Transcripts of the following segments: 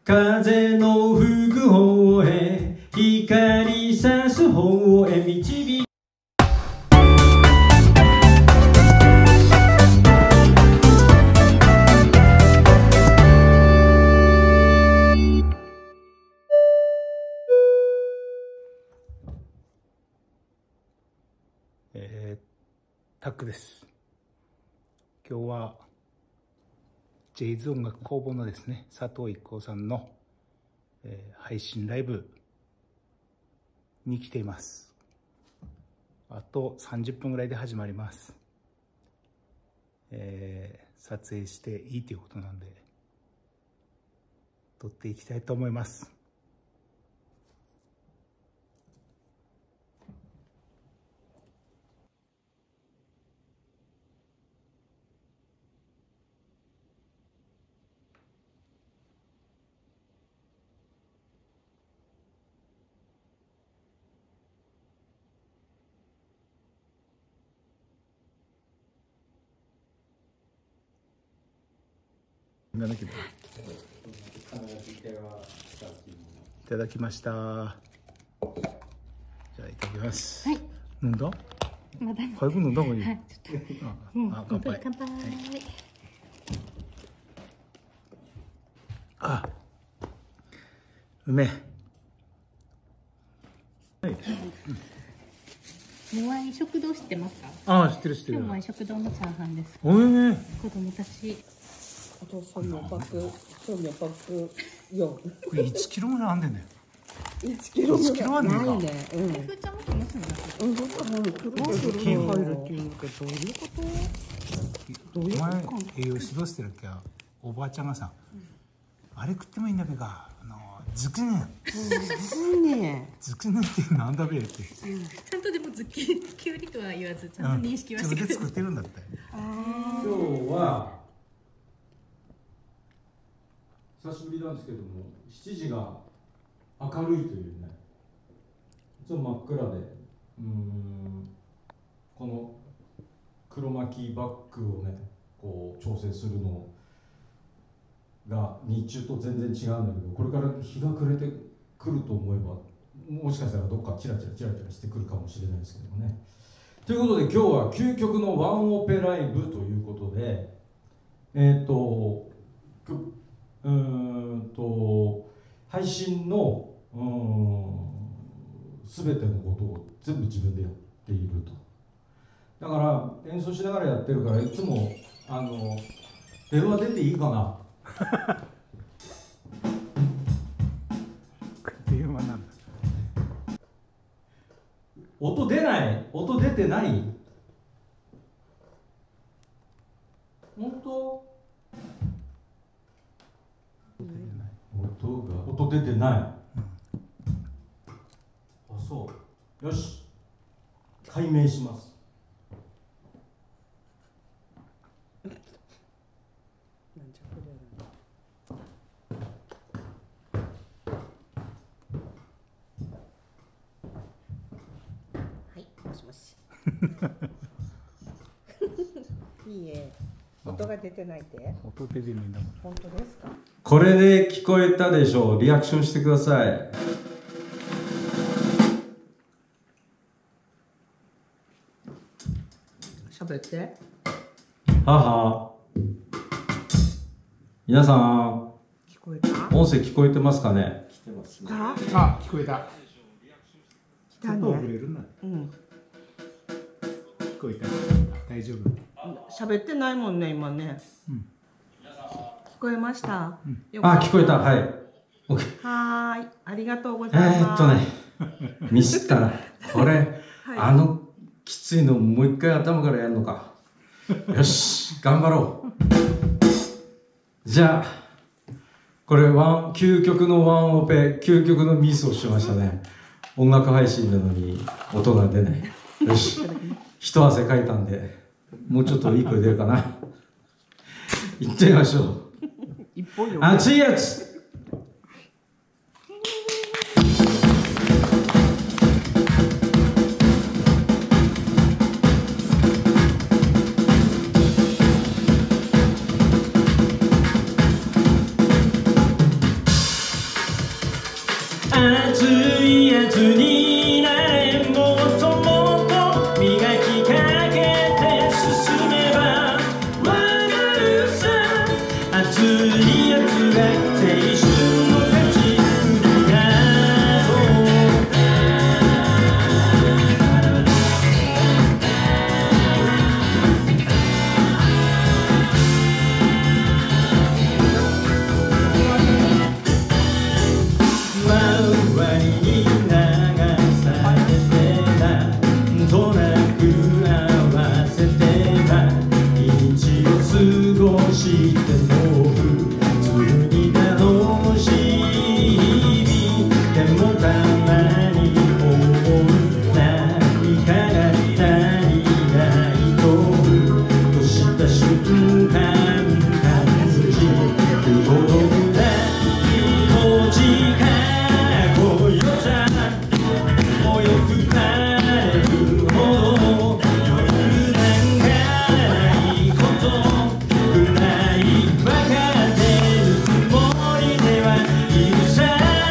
風の吹く方へ光さす方へ導いタックです。今日はジェイズ音楽工房のですね、佐藤一行さんの、配信ライブに来ています。あと30分ぐらいで始まります。撮影していいということなんで撮っていきたいと思います。いただきました。じゃあいただきます。はい。飲んだ？まだ。早く飲んだ方がいい。はい、ちょっと。乾杯。乾杯。あ、うめえ。はい。 モアイ食堂知ってますか？ ああ、知ってる知ってる。 モアイ食堂のチャーハンです。 おいね。 子供たち。 あと3秒パック、4秒パック4。これ1キロぐらいあんでんだよ。 1キロぐらいあんねんか。 ないね。 ふーちゃんも来ますね。 うん、どっか入るけど、どういうこと？ お前栄養指導してるっけ？おばあちゃんがさ、あれ食ってもいいんだべか。ズキネ。ズキネってなんだべって。ちゃんとでもズッキュウリとは言わず、ちゃんと認識はしてくれる。 自分で作ってるんだって。 今日は久しぶりなんですけども、7時が明るいというね、いつも真っ暗で、この黒巻きバッグをね、こう調整するのが日中と全然違うんだけど、これから日が暮れてくると思えば、もしかしたらどっかチラチラしてくるかもしれないですけどもね。ということで今日は究極のワンオペライブということで、配信の全てのことを全部自分でやっていると。だから演奏しながらやってるから、いつも電話出ていいかな電話なんだ。 音出ない？音出てない？本当？音出てない。あ、そう。よし。解明します。 はい、もしもし。いいえ。音が出てないって？ 音出てないんだもん。 本当ですか？ これで聞こえたでしょう。リアクションしてください。 喋って。 母。皆さん。 聞こえた？ 音声聞こえてますかね？ 来てますね。 あ、聞こえた。 来たね。 ちょっと遅れるな。 うん。 聞こえた。大丈夫。 喋ってないもんね、今ね。うん。聞こえました。 あ、聞こえた。はい。 はーい、ありがとうございます。 ミスったな。これ、はい、きついのもう一回頭からやるのか。よし、頑張ろう。じゃあ、これ究極のワンオペ、究極のミスをしましたね。音楽配信なのに音が出ない。よし、一汗かいたんで、もうちょっといい声出るかな。行ってみましょう。熱いやつ。 熱いやつになれもっともっと磨きかけて進めばわかるさ熱いやつが青春の勝ち組だ周りに流されてたとなく合わせてた日を過ごしても普通に楽しい日々でもたまに思う何かが足りないとした瞬間感じるほどな気持ちがもうよくなれるほど余裕なんかないことぐらい分かってるつもりではいるさ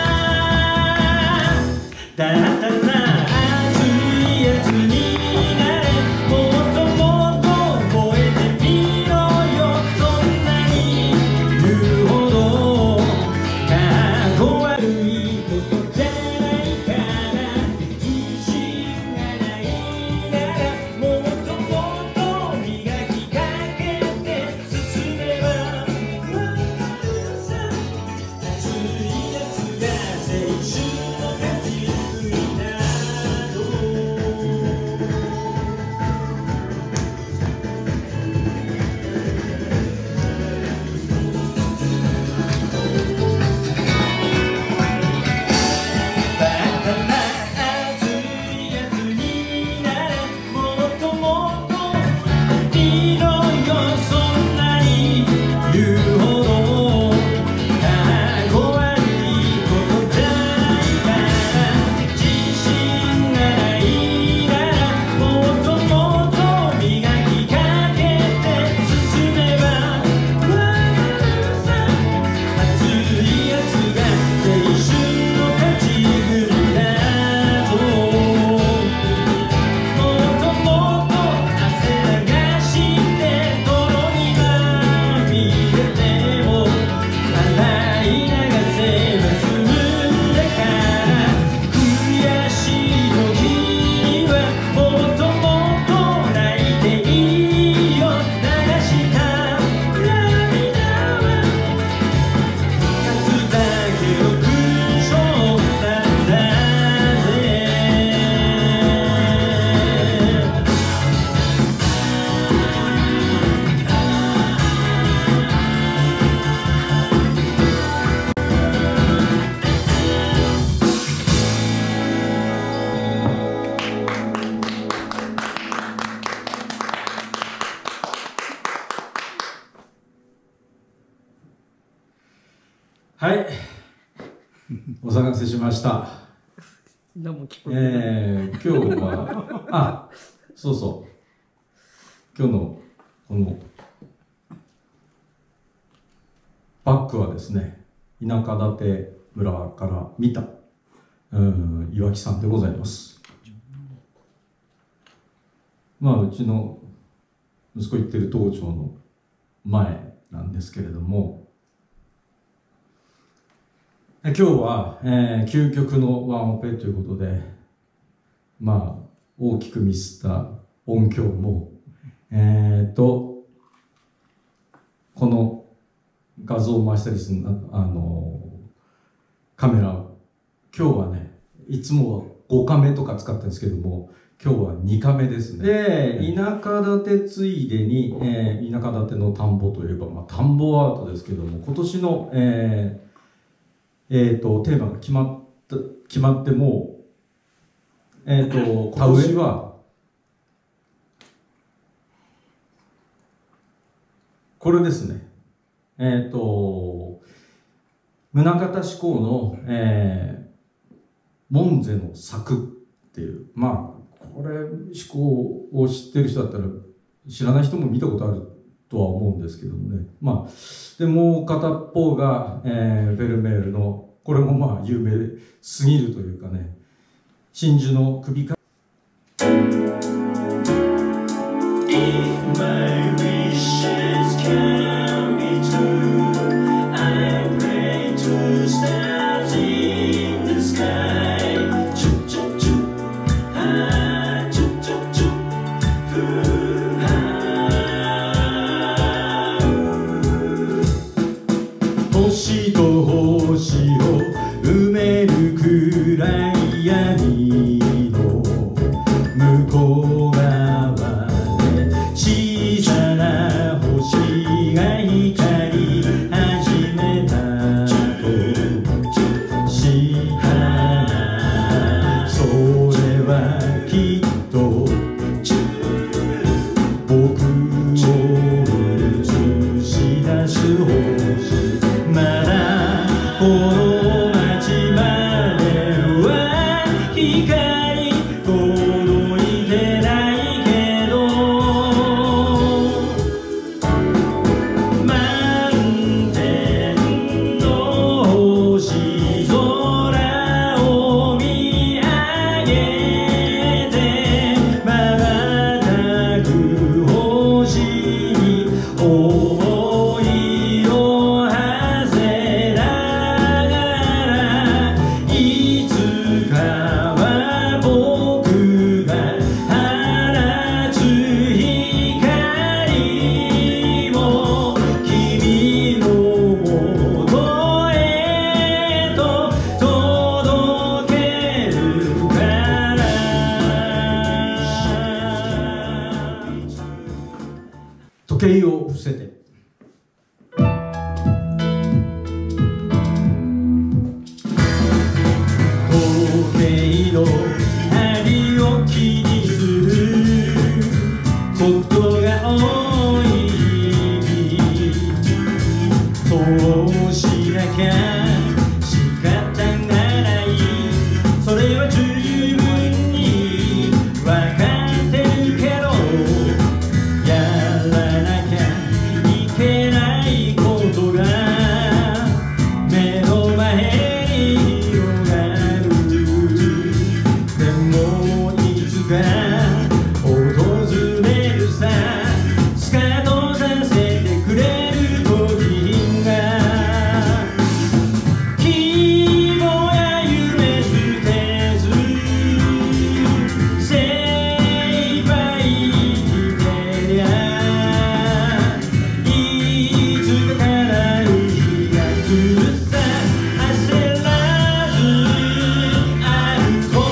だったら熱いやつになれもっともっと燃えてみろよそんなに言うほどかっこ悪いことじゃないから自信がないならもっともっと磨きかけて進めばわかるさ熱いやつが青春の勝ち組だだから熱いやつになれもっともっといろよそんなに言うほどかっこ悪いことじゃないから自信がないならもっともっと磨きかけて進めばわかるさ熱いやつが青春の勝ち組だぞもっともっと汗流して泥にまみれても洗い流せば済むんだから悔しい時にはもっともっと泣いていいよ流した涙は数だけの勲章なんだぜはい、お騒がせしました。 何も聞こえない。 今日はそうそう今日のこのバックはですね田舎館村から見た岩木さんでございます。まあうちの息子行ってる道場の前なんですけれども、今日は、究極のワンオペということで、まあ大きくミスった音響もこの画像を回したりするカメラ、今日はねいつもは5カメとか使ったんですけども今日は2カメですね。で田舎館ついでに、田舎館の田んぼといえば、まあ、田んぼアートですけども今年の、テーマが決まっても今年はこれですね。宗像志功の、門瀬の作っていう、まあこれ志功を知ってる人だったら知らない人も見たことあるとは思うんですけどもね。まあでもう片っ方が、フェルメールのこれもまあ有名すぎるというかね、真珠の首か星と星を埋めるくらい闇の向こう側で小さな星が光り始めたとしたら、それはきっと僕を映し出す星。まだこの街までは光届いてないけど、満天の星空を見上げて瞬く星に思いを馳せながら、いつかは僕が放つ光を君のもとへと届けるから。時計を伏せて時計の針を気にすることが多い日々、そうしなきゃ仕方がない、それは十分に分かってるけど、やらなきゃいけないことが目の前に広がる。でもいつか訪れるさ、スカートさせてくれる時が、希望や夢捨てず精一杯生きてりゃ、いつか叶う日が来るさ。焦らず歩こ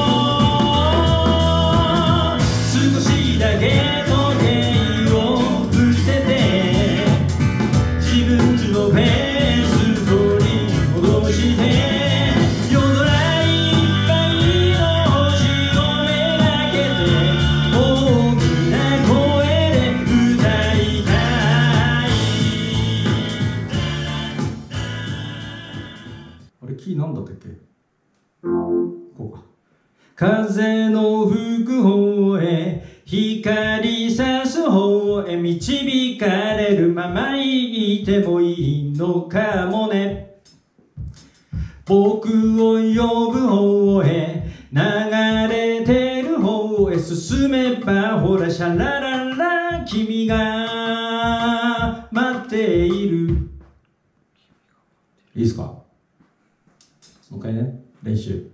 う、少しだけ時計を伏せて自分のペース取り戻して、夜空いっぱいの星をめがけて大きな声で歌いたい。あれキーなんだったっけ。こうか。風の吹く方へ光さす方へ導かれるままいてもいいのかもね。僕を呼ぶ方へ流れてる方へ進めば、ほらシャラララ君が待っている。いいですか、もう一回ね、練習。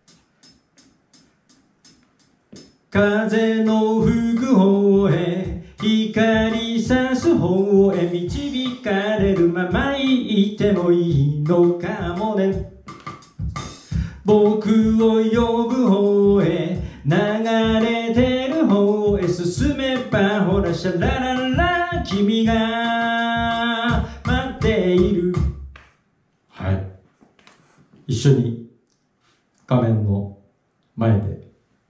風の吹く方へ光さす方へ導かれるままいてもいいのかもね。僕を呼ぶ方へ流れてる方へ進めば、ほらシャラララ君が待っている。はい、一緒に画面の前で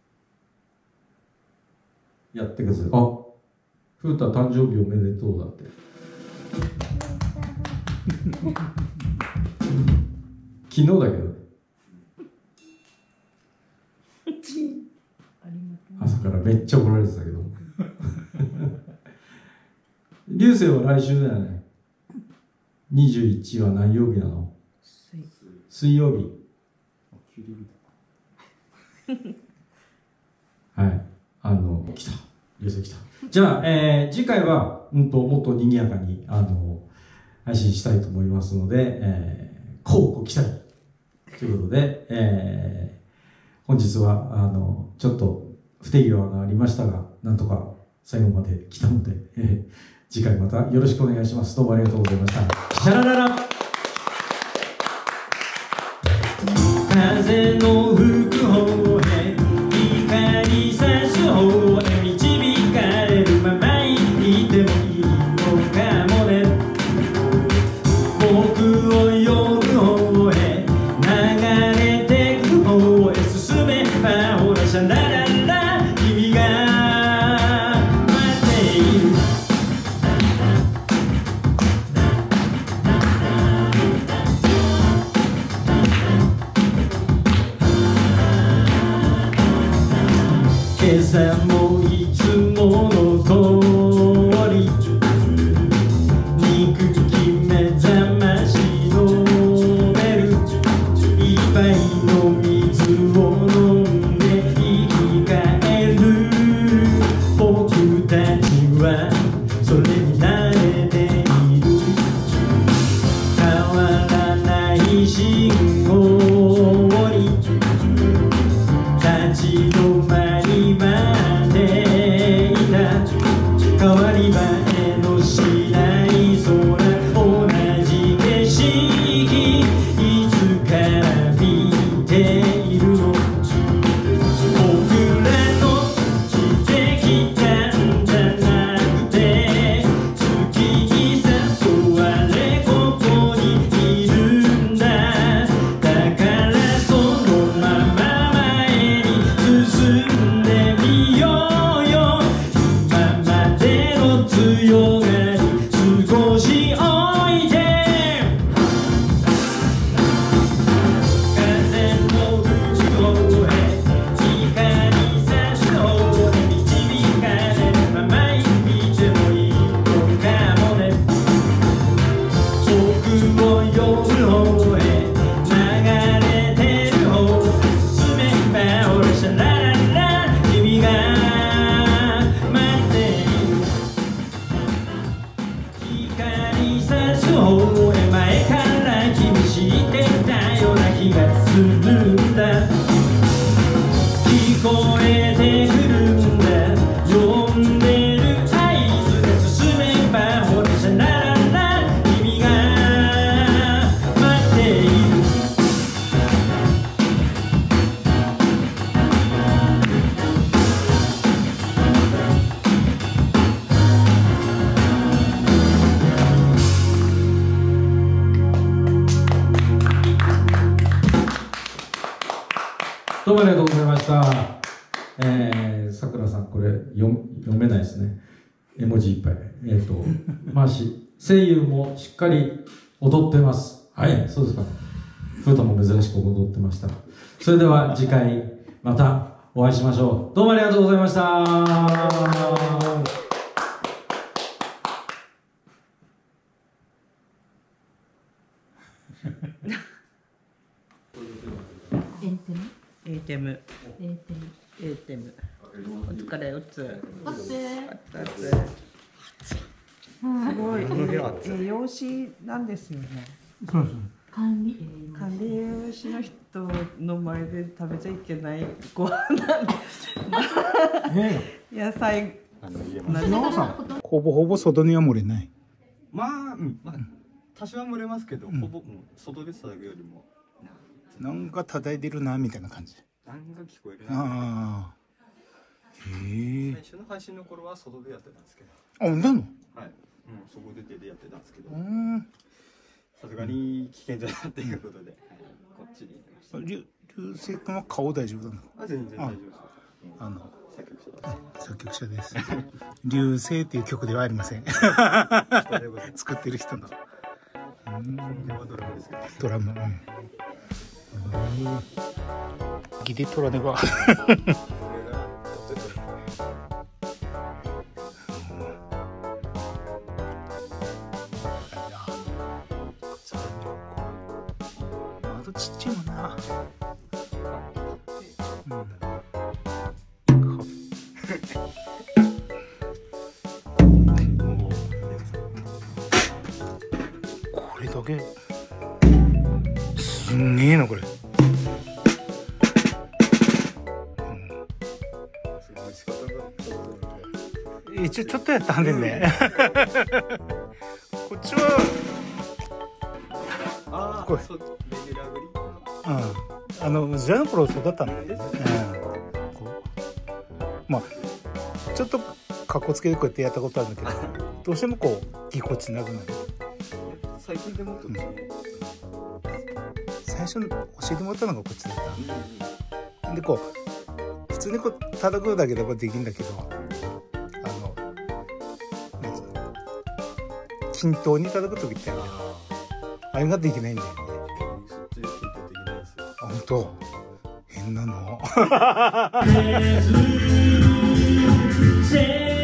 やってください。あ、ふうた誕生日おめでとうだって。昨日だけどね。朝からめっちゃ怒られてたけど。流星は来週だよね。21は何曜日なの？ 水曜日。はい。来た。流星来た。じゃあ、次回は、もっと賑やかに、配信したいと思いますので、乞うご期待ということで、本日は、ちょっと不手際がありましたが、なんとか最後まで来たので、次回またよろしくお願いします。どうもありがとうございました。シャラララ。風の吹く方へ光さす方へ導かれるままにいてもいいのかもね。僕を呼ぶ方へ流れてく方へ進めばほらシャラララ君が待っている。今朝もいつもの通り憎き目覚ましのベル一杯の水を飲んで生き返る。僕たちはそれに慣れている。変わらない信号に立ち止まり待っていた。変わり映えのしない空、同じ景色いつから見ているの。僕らのしてきたんじゃなくて月に誘われここにいるんだ。だからそのまま前に進んでみようよ。今までの強がり少し置いて。風の吹く方へ光さす方へ導かれるままに見てもいいのかもね。僕を呼ぶ方へ流れてる方へ進めば俺シャラララ君が待っている。光さす方へ前から君知ってたような気がするんだ。聞こえてくるんだ。呼んでる合図で進めばほらシャラララ君が待っている。どうもありがとうございました。さくらさん、これ読めないですね。絵文字いっぱい。マーシー、声優もしっかり踊ってます。はい、そうですか。フータも珍しく踊ってました。それでは次回またお会いしましょう。どうもありがとうございました。 エーテム ATM。お疲れ、おつ。 待ってすごい、養子なんですよね。 管理栄養士の人の前で食べちゃいけないご飯なんで。野菜。 ほぼほぼ外には漏れない。 まあ多少は漏れますけど、ほぼ外で騒ぐよりもなんか叩いてるなみたいな感じ。 なんか聞こえるな。 ああ。へえ。 最初の配信の頃は外でやってたんですけど。 あ、なの？ はい。そこで手でやってたんですけど。さすがに危険じゃなっていうことで、こっちに行きました。 流星君は顔大丈夫なの？ 全然大丈夫です。 作曲者です。流星っていう曲ではありません。作ってる人の。ドラム。ギター取らねば。 窓ちっちゃいもんな。これだけすんげえなこれ。一応ちょっとやったんでね。こっちはこれ、ジャの頃育ったの。まあちょっとかっこつけてこうやってやったことあるんだけど、どうしてもこうぎこちなくなる。 最近でもっと最初に教えてもらったのがこっちだった。でこう普通にこう叩くだけでもできるんだけど、均等に叩く時ってあれができないんだよね。あ、本当。変なの。